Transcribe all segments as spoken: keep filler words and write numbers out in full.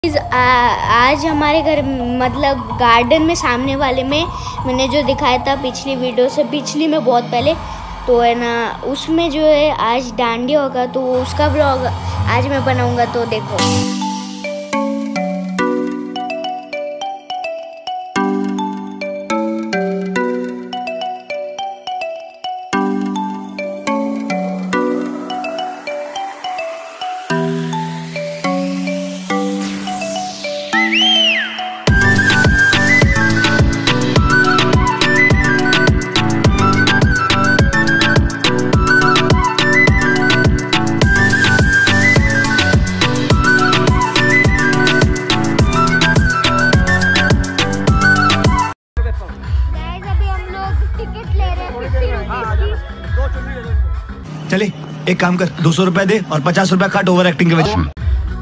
आ, आज हमारे घर मतलब गार्डन में सामने वाले में मैंने जो दिखाया था पिछली वीडियो से पिछली में बहुत पहले, तो है ना उसमें जो है आज डांडिया होगा, तो उसका व्लॉग आज मैं बनाऊंगा, तो देखो। चले एक काम कर, दो सौ रुपए दे और पचास रुपए काट ओवर एक्टिंग के वजह से।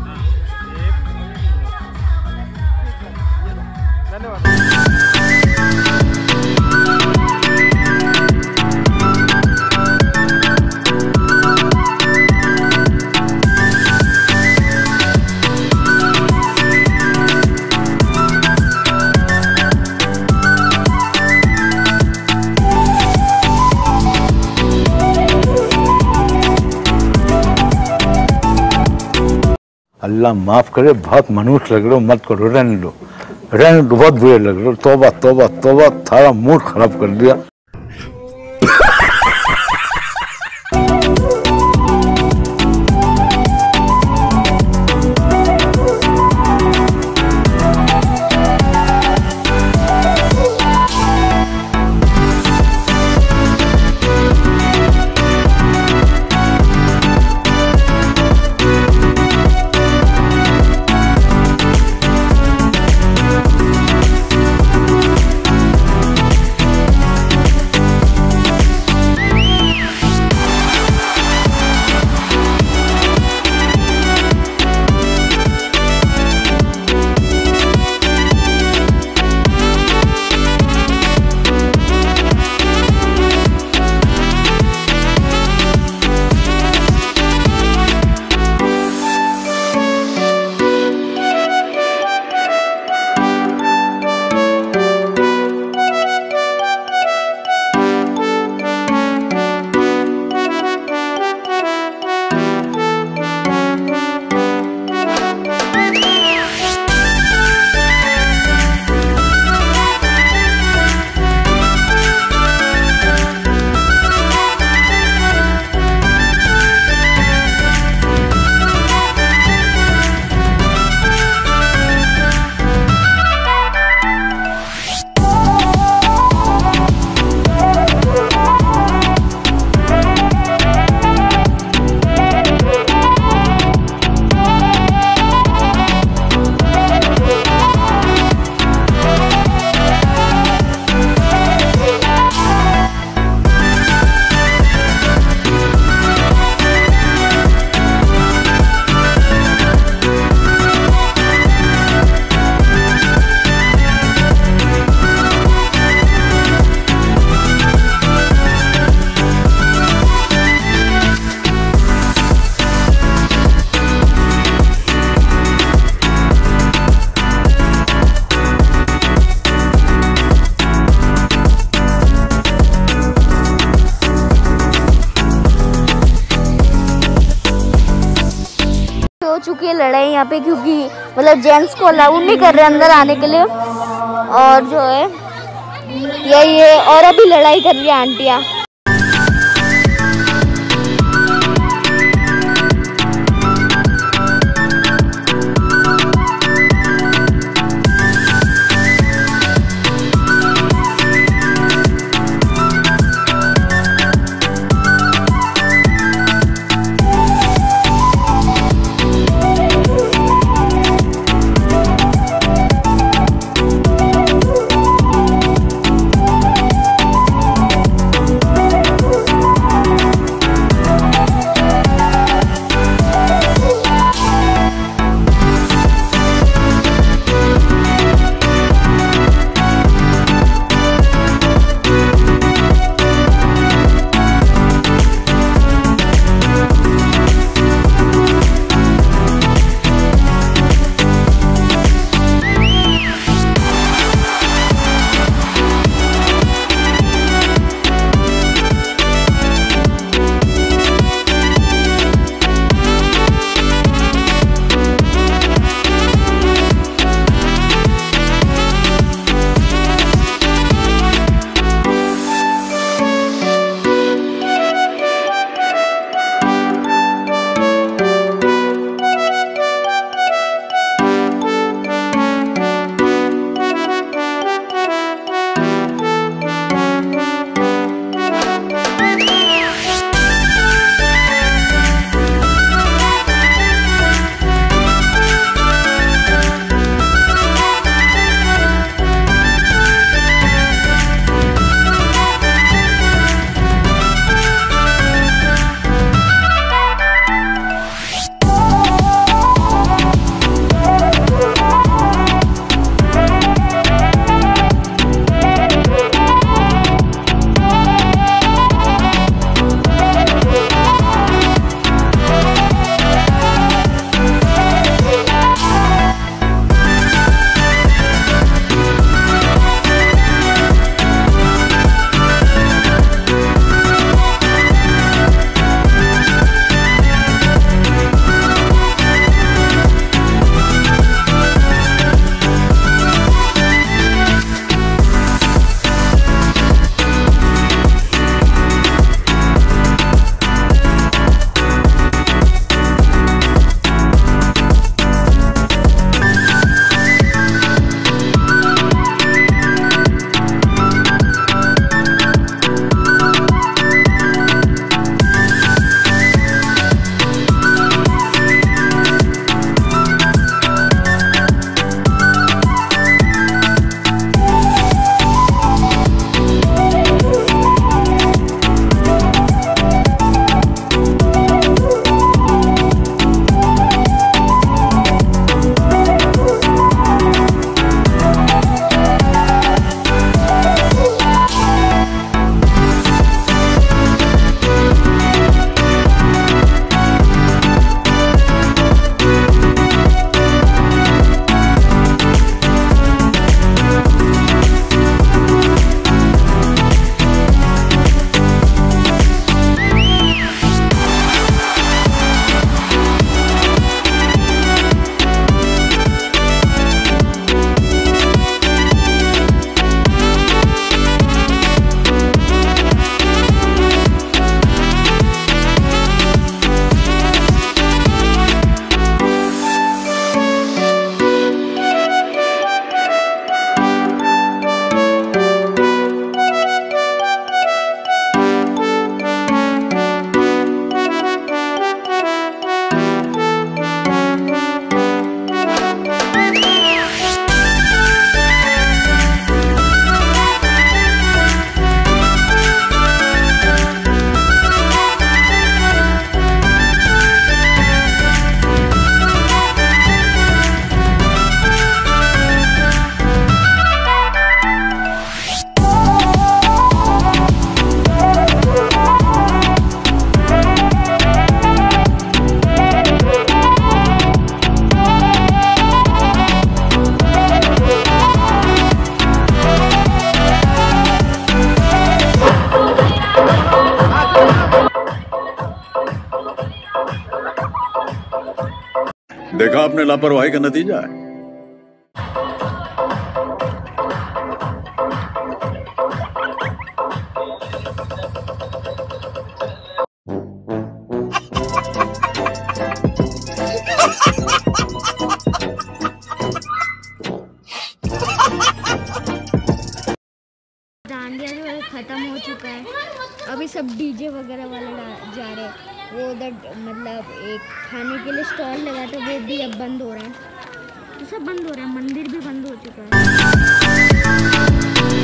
अल्लाह माफ करे, बहुत मनुष्य लग रहे हो, मत करो, रहने दो रहने दो, बहुत बुरे लग रहे हो। तौबा तौबा तौबा, थारा मूड खराब कर दिया। चुकी है लड़ाई यहाँ पे, क्योंकि मतलब जेंट्स को अलाउ नहीं कर रहे अंदर आने के लिए, और जो है यही है, और अभी लड़ाई कर रही है आंटियाँ। देखा आपने लापरवाही का नतीजा है। डांडिया जो है खत्म हो चुका है, अभी सब डीजे वगैरह वाले जा रहे हैं। वो उधर मतलब एक खाने के लिए स्टॉल लगा था, वो भी अब बंद हो रहा है, तो सब बंद हो रहा है, मंदिर भी बंद हो चुका है।